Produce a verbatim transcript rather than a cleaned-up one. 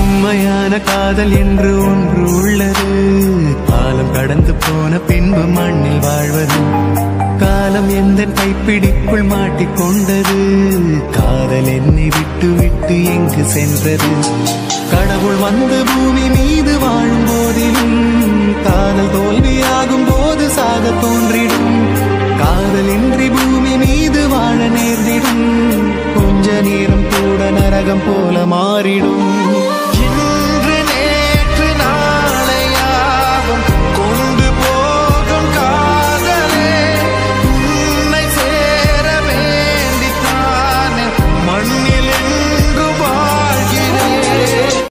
உண்மையான காதல் என்று ஒன்று உள்ளது. காலம் கடந்து போன பின்பு மண்ணில் வாழ்வது. காலம் எந்த கைப்பிடிக்குள் மாட்டிக்கொண்டது. காதல் என்னை விட்டு விட்டு எங்கு சென்றது. கடவுள் வந்து பூமி மீது வாழும் போதிலும் காதல் தோல்வியாகும் போது சாக தோன்றிடும். காதல் இன்றி பூமி மீது வாழ நேர்ந்திடும். கொஞ்ச நேரம் கூட நரகம் போல மாறிடும்.